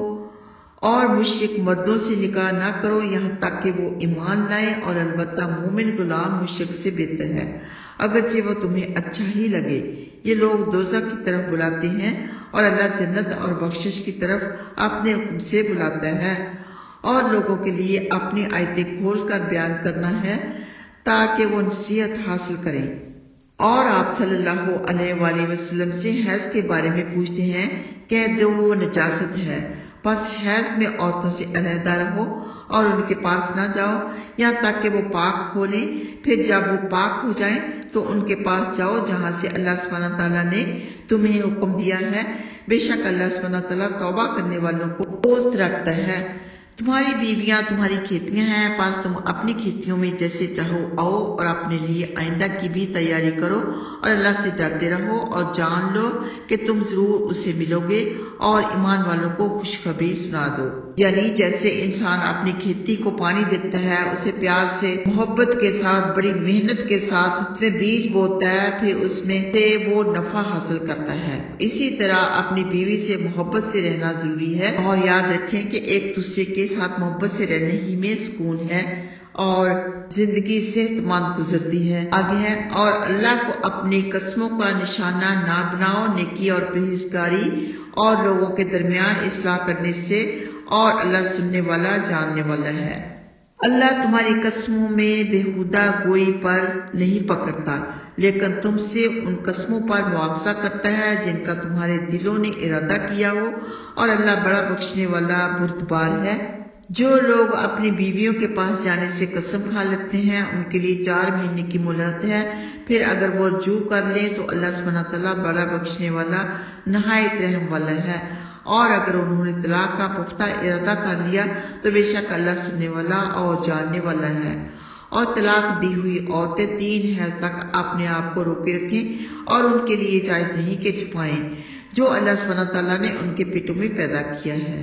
اور مشرک مردوں سے نکاح نہ کرو یہاں تک کہ وہ ایمان لائیں، اور البتہ مومن غلام مشرک سے بہتر ہے اگرچہ وہ تمہیں اچھا ہی لگے۔ یہ لوگ دوزخ کی طرف بلاتے ہیں، اور اللہ جنت اور بخشش کی طرف اپنے حکم سے بلاتا ہے، اور لوگوں کے لیے اپنی آیتیں کھول کر بیان کرنا ہے تاکہ وہ نصیحت حاصل کریں۔ اور آپ صلی اللہ علیہ وآلہ وسلم سے حیض کے بارے میں پوچھتے ہیں، کہہ دو وہ نجاست ہے، بس حیض میں عورتوں سے علیحدہ رہو اور ان کے پاس نہ جاؤ یہاں تک کہ وہ پاک ہو لیں، پھر جب وہ پاک ہو جائیں تو ان کے پاس جاؤ جہاں سے اللہ سبحانہ تعالیٰ نے تمہیں حکم دیا ہے، بے شک اللہ سبحانہ تعالیٰ توبہ کرنے والوں کو دوست رکھتا ہے۔ تمہاری بیویاں تمہاری کھیتیاں ہیں، پس تم اپنی کھیتیوں میں جیسے چاہو آؤ، اور اپنے لیے آئندہ کی بھی تیاری کرو، اور اللہ سے ڈرتے رہو، اور جان لو کہ تم ضرور اسے ملو گے، اور ایمان والوں کو خوشخبری سنا دو۔ یعنی جیسے انسان اپنی کھیتی کو پانی دیتا ہے، اسے پیار سے محبت کے ساتھ بڑی محنت کے ساتھ اس میں بیج بوتا ہے، پھر اس میں سے وہ نفع حاصل کرتا ہے، اسی طرح اپنی بیوی سے محبت سے رہنا ضروری ہے، اور یاد رکھیں کہ ایک دوسرے کے ساتھ محبت سے رہنے ہی میں سکون ہے اور زندگی صحت مند گزرتی ہے۔ آگے ہے، اور اللہ کو اپنی قسموں کا نشانہ نہ بناؤ، نیکی اور پرہیزگاری اور لوگوں کے درمیان اصلاح کرنے سے، اور اللہ سننے والا جاننے والا ہے۔ اللہ تمہاری قسموں میں بےہودہ گوئی پر نہیں پکڑتا، لیکن تم سے ان قسموں پر مواخذہ کرتا ہے جن کا تمہارے دلوں نے ارادہ کیا ہو، اور اللہ بڑا بخشنے والا بردبار ہے۔ جو لوگ اپنی بیویوں کے پاس جانے سے قسم کھا لیتے ہیں ان کے لیے چار مہینے کی مہلت ہے، پھر اگر وہ رجوع کر لیں تو اللہ سبحانہ تعالیٰ بڑا بخشنے والا نہایت رحم والا ہے، اور اگر انہوں نے طلاق کا پختہ ارادہ کر لیا تو بے شک اللہ سننے والا اور جاننے والا ہے۔ اور طلاق دی ہوئی عورتیں تین حیض تک اپنے آپ کو روکے رکھیں، اور ان کے لیے جائز نہیں کہ چھپائیں جو اللہ سبحانہ تعالیٰ نے ان کے پیٹوں میں پیدا کیا ہے،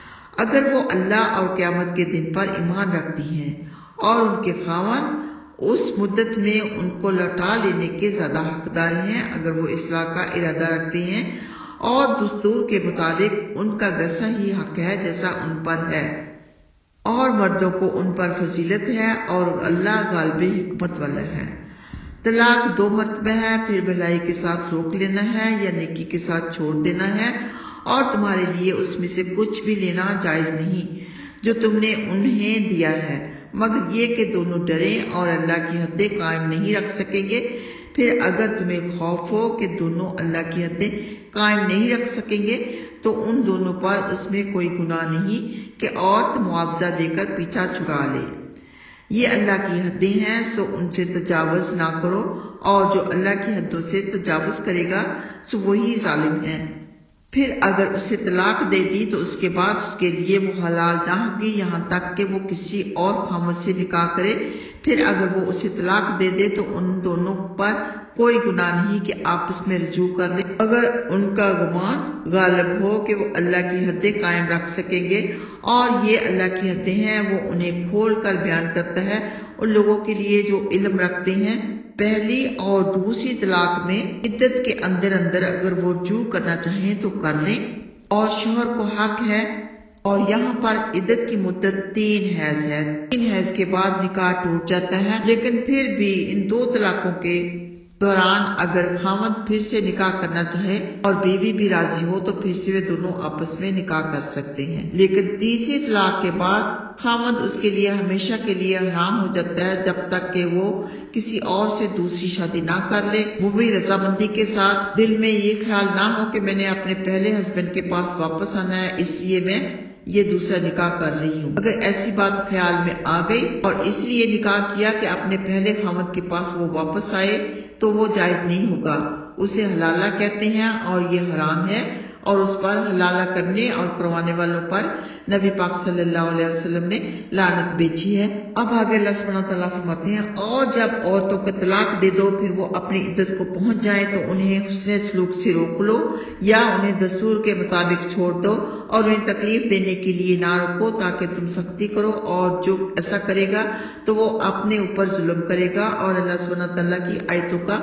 اگر وہ اللہ اور قیامت کے دن پر ایمان رکھتی ہیں، اور ان کے خاوند اس مدت میں ان کو لوٹا لینے کے زیادہ حقدار ہیں اگر وہ اصلاح کا ارادہ رکھتے ہیں، اور دستور کے مطابق ان کا ویسا ہی حق ہے جیسا ان پر ہے، اور مردوں کو ان پر فضیلت ہے، اور اللہ غالب حکمت والا ہے۔ طلاق دو مرتبہ ہے، پھر بھلائی کے ساتھ روک لینا ہے یا نیکی کے ساتھ چھوڑ دینا ہے، اور تمہارے لیے اس میں سے کچھ بھی لینا جائز نہیں جو تم نے انہیں دیا ہے، مگر یہ کہ دونوں ڈریں اور اللہ کی حدیں قائم نہیں رکھ سکیں گے۔ پھر اگر تمہیں خوف ہو کہ دونوں اللہ کی حدیں قائم نہیں رکھ سکیں گے تو ان دونوں پر اس میں کوئی گناہ نہیں کہ عورت معاوضہ دے کر پیچھا چھڑا لے، یہ اللہ کی حدیں ہیں سو ان سے تجاوز نہ کرو، اور جو اللہ کی حدوں سے تجاوز کرے گا سو وہی ظالم ہے۔ پھر اگر اسے طلاق دے دی تو اس کے بعد اس کے لیے وہ حلال نہ ہوگی یہاں تک کہ وہ کسی اور خامد سے نکاح کرے، پھر اگر وہ اسے طلاق دے دے تو ان دونوں پر کوئی گناہ نہیں کہ آپس میں رجوع کر لیں، اگر ان کا گمان غالب ہو کہ وہ اللہ کی حدیں قائم رکھ سکیں گے، اور یہ اللہ کی حدیں ہیں وہ انہیں کھول کر بیان کرتا ہے ان لوگوں کے لیے جو علم رکھتے ہیں۔ پہلی اور دوسری طلاق میں عدت کے اندر اندر اگر وہ رجوع کرنا چاہیں تو کر لیں، اور شوہر کو حق ہے اور یہاں پر عدت کی مدت تین حیض ہے۔ تین حیض کے بعد نکاح ٹوٹ جاتا ہے، لیکن پھر بھی ان دو طلاقوں کے دوران اگر خاوند پھر سے نکاح کرنا چاہے اور بیوی بھی راضی ہو تو پھر سے وہ دونوں آپس میں نکاح کر سکتے ہیں، لیکن تیسری طلاق کے بعد خاوند اس کے لیے ہمیشہ کے لیے حرام ہو جاتا ہے جب تک کہ وہ کسی اور سے دوسری شادی نہ کر لے، وہ بھی رضامندی کے ساتھ۔ دل میں یہ خیال نہ ہو کہ میں نے اپنے پہلے ہسبینڈ کے پاس واپس آنا ہے اس لیے میں یہ دوسرا نکاح کر رہی ہوں۔ اگر ایسی بات خیال میں آ گئی اور اس لیے نکاح کیا کہ اپنے پہلے خاوند کے پاس وہ واپس آئے تو وہ جائز نہیں ہوگا، اسے حلالہ کہتے ہیں اور یہ حرام ہے، اور اس پر حلالہ کرنے اور کروانے والوں پر نبی پاک صلی اللہ علیہ وسلم نے لعنت بھیجی ہے۔ اب آگے اللہ سبحانہ تعالیٰ فرماتے ہیں، اور جب عورتوں کو طلاق دے دو پھر وہ اپنی عدت کو پہنچ جائیں تو انہیں حسن سلوک سے روک لو یا انہیں دستور کے مطابق چھوڑ دو اور انہیں تکلیف دینے کے لیے نہ روکو تاکہ تم سختی کرو، اور جو ایسا کرے گا تو وہ اپنے اوپر ظلم کرے گا۔ اور اللہ سبحانہ تعالیٰ کی آیتوں کا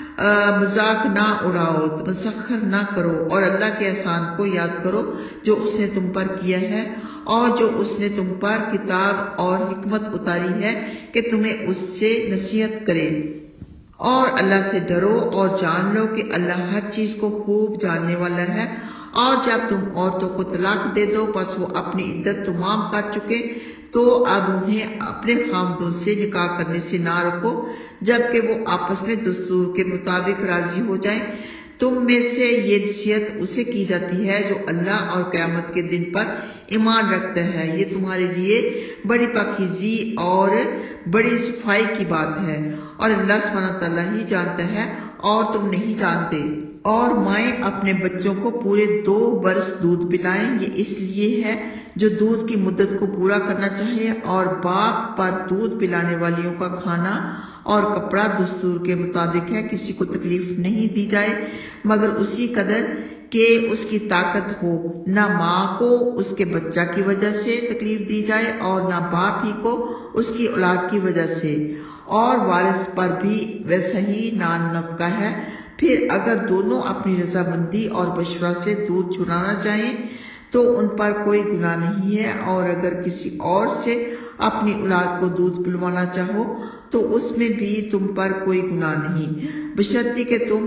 مذاق نہ اڑاؤ، مسخر نہ کرو، اور اللہ کے احسان کو یاد کرو جو اس نے تم پر کیا ہے اور جو اس نے تم پر کتاب اور حکمت اتاری ہے کہ تمہیں اس سے نصیحت کرے، اور اللہ سے ڈرو اور جان لو کہ اللہ ہر چیز کو خوب جاننے والا ہے۔ اور جب تم عورتوں کو طلاق دے دو پس وہ اپنی عدت تمام کر چکے تو اب انہیں اپنے خاوندوں سے نکاح کرنے سے نہ روکو جبکہ وہ آپس میں دستور کے مطابق راضی ہو جائیں۔ تم میں سے یہ نصیحت اسے کی جاتی ہے جو اللہ اور قیامت کے دن پر ایمان رکھتا ہے، یہ تمہارے لیے بڑی پاکیزی اور بڑی صفائی کی بات ہے، اور اللہ سبحانہ تعالیٰ ہی جانتا ہے اور تم نہیں جانتے۔ اور مائیں اپنے بچوں کو پورے دو برس دودھ پلائیں، یہ اس لیے ہے جو دودھ کی مدت کو پورا کرنا چاہے، اور باپ پر دودھ پلانے والیوں کا کھانا اور کپڑا دستور کے مطابق ہے، کسی کو تکلیف نہیں دی جائے مگر اسی قدر کہ اس کی طاقت ہو، نہ ماں کو اس کے بچہ کی وجہ سے تکلیف دی جائے اور نہ باپ ہی کو اس کی اولاد کی وجہ سے، اور وارث پر بھی ویسا ہی نان نفقہ ہے۔ پھر اگر دونوں اپنی رضامندی اور مشورہ سے دودھ چرانا چاہیں تو ان پر کوئی گناہ نہیں ہے، اور اگر کسی اور سے اپنی اولاد کو دودھ پلوانا چاہو تو اس میں بھی تم پر کوئی گناہ نہیں، بشرطی کہ تم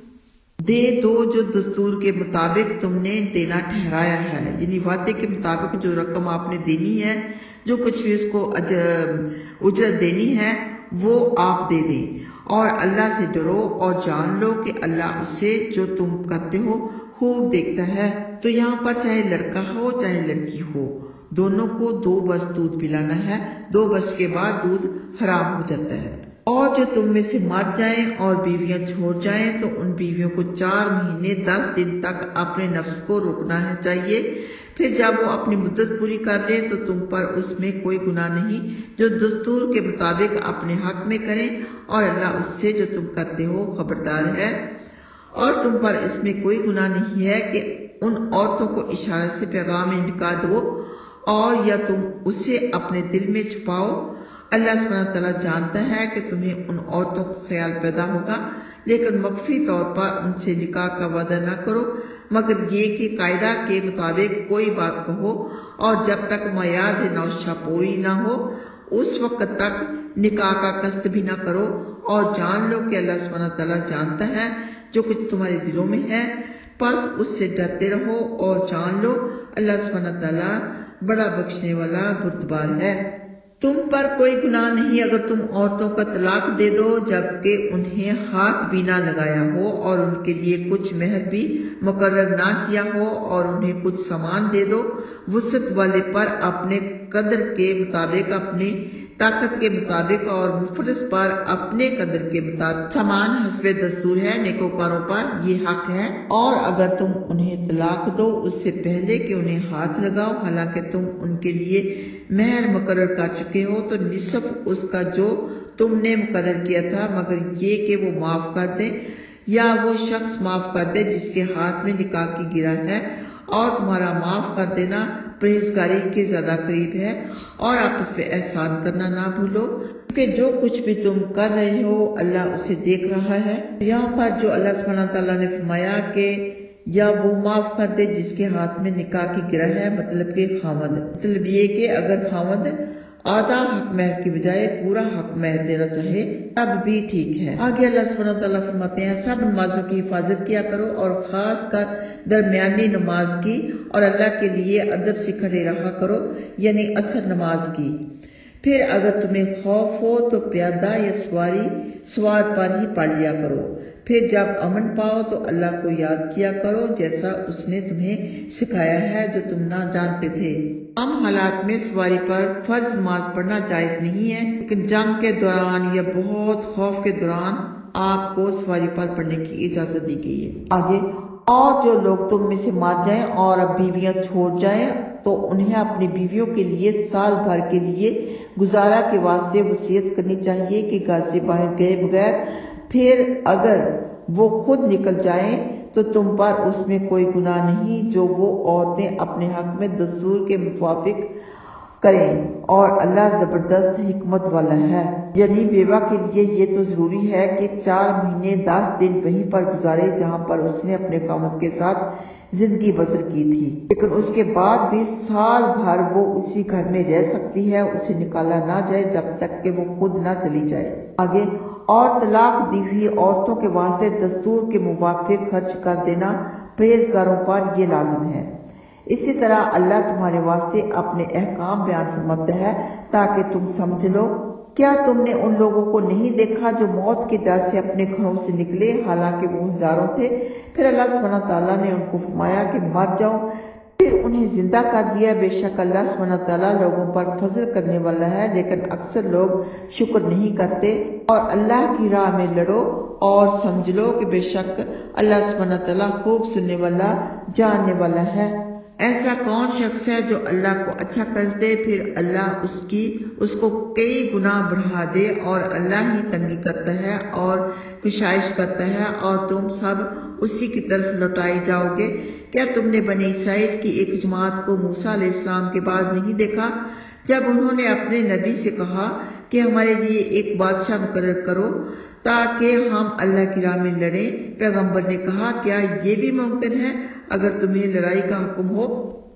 دے دو جو دستور کے مطابق تم نے دینا ٹھہرایا ہے، یعنی وعدے کے مطابق جو رقم آپ نے دینی ہے، جو کچھ بھی اس کو اجرت دینی ہے وہ آپ دے دیں، اور اللہ سے ڈرو اور جان لو کہ اللہ اسے جو تم کرتے ہو خوب دیکھتا ہے۔ تو یہاں پر چاہے لڑکا ہو چاہے لڑکی ہو دونوں کو دو برس دودھ پلانا ہے، دو برس کے بعد دودھ حرام ہو جاتا ہے۔ اور جو تم میں سے مر جائیں اور بیویاں چھوڑ جائیں تو ان بیویوں کو چار مہینے دس دن تک اپنے نفس کو روکنا ہے چاہیے، پھر جب وہ اپنی مدت پوری کر لے تو تم پر اس میں کوئی گناہ نہیں، جو دستور کے مطابق اپنے حق میں کریں، اور اللہ اس سے جو تم کرتے ہو خبردار ہے۔ اور تم پر اس میں کوئی گناہ نہیں ہے کہ ان عورتوں کو اشارے سے پیغام نکاح دو اور یا تم اسے اپنے دل میں چھپاؤ، اللہ سبحانہ تعالیٰ جانتا ہے کہ تمہیں ان عورتوں کو خیال پیدا ہوگا، لیکن مخفی طور پر ان سے نکاح کا وعدہ نہ کرو مگر یہ کہ قاعدہ کے مطابق کوئی بات کہو، اور جب تک میعاد نوشہ پوری نہ ہو اس وقت تک نکاح کا قصد بھی نہ کرو، اور جان لو کہ اللہ سبحانہ تعالیٰ جانتا ہے جو کچھ تمہارے دلوں میں ہے، پس اس سے ڈرتے رہو اور جان لو اللہ سبحانہ تعالیٰ بڑا بخشنے والا بردبار ہے۔ تم پر کوئی گناہ نہیں اگر تم عورتوں کا طلاق دے دو جبکہ انہیں ہاتھ بھی نہ لگایا ہو اور ان کے لیے کچھ مہر بھی مقرر نہ کیا ہو، اور انہیں کچھ سامان دے دو وسعت والے پر اپنے قدر کے مطابق، اپنی طاقت کے مطابق، اور مفلس پر اپنے قدر کے مطابق، سامان حسب دستور ہے، نیکوکاروں پر یہ حق ہے۔ اور اگر تم انہیں طلاق دو اس سے پہلے کہ انہیں ہاتھ لگاؤ حالانکہ تم ان کے لیے مہر مقرر کر چکے ہو تو نصف اس کا جو تم نے مقرر کیا تھا، مگر یہ کہ وہ معاف کر دے یا وہ شخص معاف کر دے جس کے ہاتھ میں نکاح کی گرہ ہے، اور تمہارا معاف کر دینا پرہیزگاری کے زیادہ قریب ہے، اور آپس میں احسان کرنا نہ بھولو کیونکہ جو کچھ بھی تم کر رہے ہو اللہ اسے دیکھ رہا ہے۔ یہاں پر جو اللہ سبحانہ تعالیٰ نے فرمایا کہ یا وہ معاف کر دے جس کے ہاتھ میں نکاح کی گرہ ہے، مطلب کہ خامد۔ مطلب یہ کہ اگر خامد آدھا حق مہر کی بجائے پورا حق مہر دینا چاہے تب بھی ٹھیک ہے۔ آگے اللہ سبحانہ وتعالیٰ فرماتے ہیں سب نمازوں کی حفاظت کیا کرو اور خاص کر درمیانی نماز کی، اور اللہ کے لیے ادب سے کھڑے رہا کرو، یعنی عصر نماز کی۔ پھر اگر تمہیں خوف ہو تو پیادہ یا سواری سوار پر ہی پڑھ لیا کرو، پھر جب امن پاؤ تو اللہ کو یاد کیا کرو جیسا اس نے تمہیں سکھایا ہے جو تم نہ جانتے تھے۔ عام حالات میں سواری پر فرض نماز پڑھنا جائز نہیں ہے، لیکن جنگ کے دوران یا بہت خوف کے دوران آپ کو سواری پر پڑھنے کی اجازت دی گئی ہے۔ آگے اور جو لوگ تم میں سے مار جائیں اور اب بیویاں چھوڑ جائیں تو انہیں اپنی بیویوں کے لیے سال بھر کے لیے گزارا کے واسطے وصیت کرنی چاہیے کہ گھر سے باہر گئے بغیر۔ پھر اگر وہ خود نکل جائیں تو تم پر اس میں کوئی گناہ نہیں جو وہ عورتیں اپنے حق میں دستور کے موافق کریں، اور اللہ زبردست حکمت والا ہے۔ یعنی بیوہ کے لیے یہ تو ضروری ہے کہ چار مہینے دس دن وہیں پر گزارے جہاں پر اس نے اپنے خاوند کے ساتھ زندگی بسر کی تھی، لیکن اس کے بعد بھی سال بھر وہ اسی گھر میں رہ سکتی ہے، اسے نکالا نہ جائے جب تک کہ وہ خود نہ چلی جائے۔ آگے اور طلاق دی ہوئی عورتوں کے واسطے دستور کے موافق خرچ کر دینا پرہیزگاروں پر یہ لازم ہے۔ اسی طرح اللہ تمہارے واسطے اپنے احکام بیان فرماتا ہے تاکہ تم سمجھ لو۔ کیا تم نے ان لوگوں کو نہیں دیکھا جو موت کے ڈر سے اپنے گھروں سے نکلے حالانکہ وہ ہزاروں تھے؟ پھر اللہ سبحانہ تعالیٰ نے ان کو فرمایا کہ مر جاؤ، پھر انہیں زندہ کر دیا۔ بے شک اللہ سبحانہ تعالیٰ لوگوں پر فضل کرنے والا ہے، لیکن اکثر لوگ شکر نہیں کرتے۔ اور اللہ کی راہ میں لڑو اور سمجھ لو کہ بے شک اللہ سبحانہ تعالیٰ خوب سننے والا جاننے والا ہے۔ ایسا کون شخص ہے جو اللہ کو اچھا قرض دے پھر اللہ اس کی اس کو کئی گنا بڑھا دے، اور اللہ ہی تنگی کرتا ہے اور کشائش کرتا ہے، اور تم سب اسی کی طرف لوٹائے جاؤ گے۔ کیا تم نے بنی اسرائیل کی ایک جماعت کو موسیٰ علیہ السلام کے بعد نہیں دیکھا جب انہوں نے اپنے نبی سے کہا کہ ہمارے لیے ایک بادشاہ مقرر کرو تاکہ ہم اللہ کی راہ میں لڑیں؟ پیغمبر نے کہا کیا یہ بھی ممکن ہے؟ اگر تمہیں لڑائی کا حکم ہو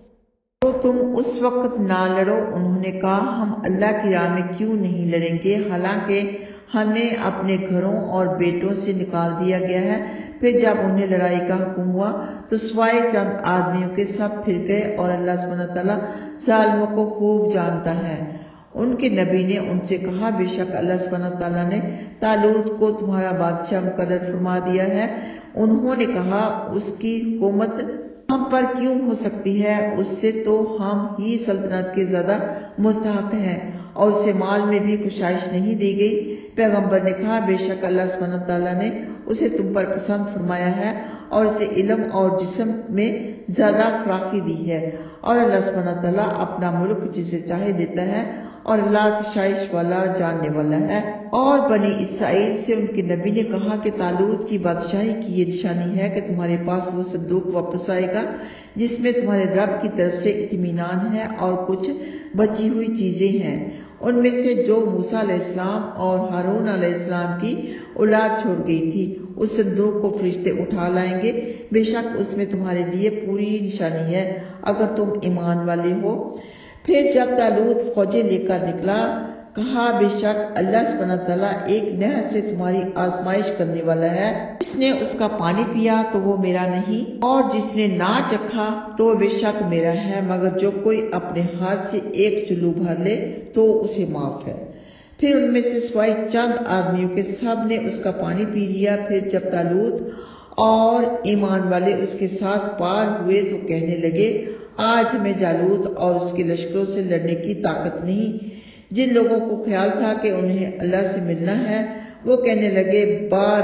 تو تم اس وقت نہ لڑو۔ انہوں نے کہا ہم اللہ کی راہ میں کیوں نہیں لڑیں گے حالانکہ ہمیں اپنے گھروں اور بیٹوں سے نکال دیا گیا ہے۔ پھر جب انہیں لڑائی کا حکم ہوا تو سوائے چند آدمیوں کے سب پھر گئے، اور اللہ سبحانہ تعالیٰ ظالموں کو خوب جانتا ہے۔ ان کے نبی نے ان سے کہا بے شک اللہ سبحانہ تعالیٰ نے طالوت کو تمہارا بادشاہ مقرر فرما دیا ہے۔ انہوں نے کہا اس کی حکومت ہم پر کیوں ہو سکتی ہے؟ اس سے تو ہم ہی سلطنت کے زیادہ مستحق ہیں، اور اسے مال میں بھی کشائش نہیں دی گئی۔ پیغمبر نے کہا بے شک اللہ سبحانہ تعالیٰ نے اسے تم پر پسند فرمایا ہے اور اسے علم اور جسم میں زیادہ فراخی دی ہے، اور اللہ سبحانہ تعالیٰ اپنا ملک جسے چاہے دیتا ہے، اور اللہ کشائش والا جاننے والا ہے۔ اور بنی اسرائیل سے ان کے نبی نے کہا کہ طالوت کی بادشاہی کی یہ نشانی ہے کہ تمہارے پاس وہ صندوق واپس آئے گا جس میں تمہارے رب کی طرف سے اطمینان ہے اور کچھ بچی ہوئی چیزیں ہیں ان میں سے جو موسیٰ علیہ السلام اور ہارون علیہ السلام کی اولاد چھوڑ گئی تھی۔ اس صندوق کو فرشتے اٹھا لائیں گے، بے شک اس میں تمہارے لیے پوری نشانی ہے اگر تم ایمان والے ہو۔ پھر جب طالوت فوجیں لے کر نکلا کہا بے شک اللہ سبحانہ تعالیٰ ایک نہر سے تمہاری آزمائش کرنے والا ہے، جس نے اس کا پانی پیا تو وہ میرا نہیں، اور جس نے نہ چکھا تو وہ بے شک میرا ہے، مگر جو کوئی اپنے ہاتھ سے ایک چلو بھر لے تو اسے معاف ہے۔ پھر ان میں سے سوائے چند آدمیوں کے سب نے اس کا پانی پی لیا۔ پھر جب طالوت اور ایمان والے اس کے ساتھ پار ہوئے تو کہنے لگے آج ہمیں جالوت اور اس کے لشکروں سے لڑنے کی طاقت نہیں۔ جن لوگوں کو خیال تھا کہ انہیں اللہ سے ملنا ہے وہ کہنے لگے بار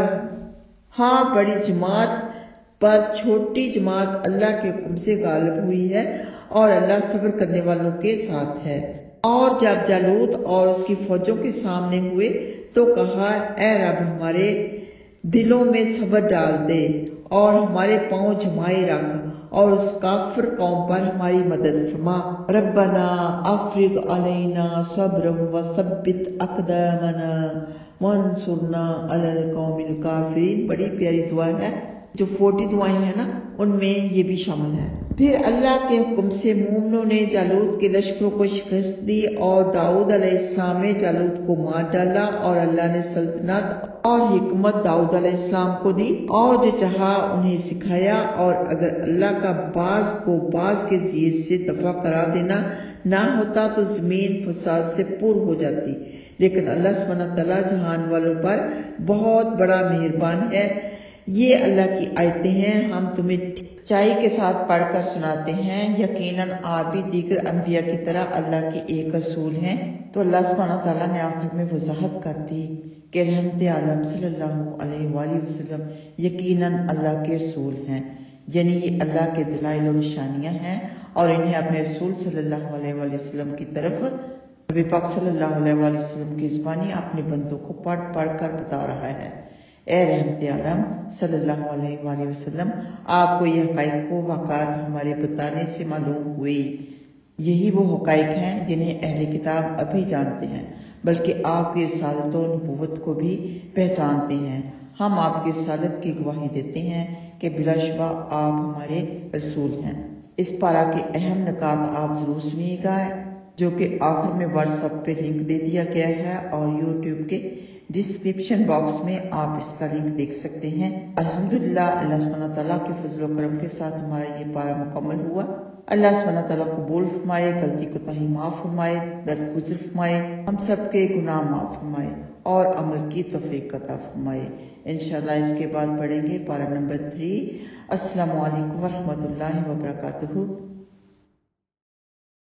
ہاں بڑی جماعت پر چھوٹی جماعت اللہ کے حکم سے غالب ہوئی ہے، اور اللہ صبر کرنے والوں کے ساتھ ہے۔ اور جب جالوت اور اس کی فوجوں کے سامنے ہوئے تو کہا اے رب ہمارے دلوں میں صبر ڈال دے اور ہمارے پاؤں جمائے رکھ اور اس کافر قوم پر ہماری مدد فرما۔ ربنا افرغ علینا صبرا وثبت اقدامنا وانصرنا علی القوم الکافرین۔ بڑی پیاری دعا ہے۔ जो फोर्टी दुआएं हैं ना, उनमें ये भी शामिल है। फिर अल्लाह के हुक्म से मोमिनों ने जालूत के लश्करों को शिकस्त दी और दाऊद अलैहिस्सलाम ने जालूत को मार डाला और अल्लाह ने सल्तनत और हिकमत दाऊद अलैहिस्सलाम को दी और जो चाहा उन्हें सिखाया। और अगर अल्लाह का बाज को बाज के जरिए से दफा करा देना ना होता तो जमीन फसाद से पूर हो जाती, लेकिन अल्लाह सुब्हानहू तआला जहान वालों पर बहुत बड़ा मेहरबान है। ये अल्लाह की आयतें हैं, हम तुम्हें सच्चाई के साथ पढ़कर सुनाते हैं। यकीनन आप भी दीगर अंबिया की तरह अल्लाह के एक रसूल हैं। तो अल्लाह सुब्हानहू तआला ने आखिर में वजाहत कर दी कि रहमत आलम सल्लल्लाहु अलैहि वसल्लम यकीनन अल्लाह के रसूल हैं, यानी ये अल्लाह के दलाइल और निशानियां हैं और इन्हें अपने रसूल सल्लल्लाहु अलैहि वसल्लम की तरफ नबी पाक सल्लल्लाहु अलैहि वसल्लम की ज़बानी अपने बंदों को पढ़ पढ़ कर बता रहा है। ए रहमत आलम सल्लल्लाहु अलैहि वसल्लम, आपको यह हक़ाइक़ को वाक़ात हमारे बताने से मालूम हुई। यही वो हक़ाइक़ हैं जिन्हें अहले किताब अभी जानते हैं, बल्कि आपकी रिसालत और नबूवत को भी पहचानते हैं। हम आपकी रिसालत की गवाही देते हैं कि बिलाशुबा आप हमारे रसूल हैं। इस पारा के अहम नकात आप जरूर सुनिएगा, जो कि आखिर में व्हाट्सएप पे लिंक दे दिया गया है और यूट्यूब के डिस्क्रिप्शन बॉक्स में आप इसका लिंक देख सकते हैं। अल्हम्दुलिल्लाह, अल्लाह सुब्हानहू तआला के फजल व करम के साथ हमारा ये पारा मुकम्मल हुआ। अल्लाह सुब्हानहू तआला कबूल फरमाए, गलती कोताही माफ फरमाए, दरगुजर फरमाए, हम सब के गुनाह माफ फरमाए और अमल की तौफीक अता फरमाए। इंशाअल्लाह इसके बाद पढ़ेंगे पारा नंबर थ्री। अस्सलामु अलैकुम व रहमतुल्लाहि व बरकातुहू।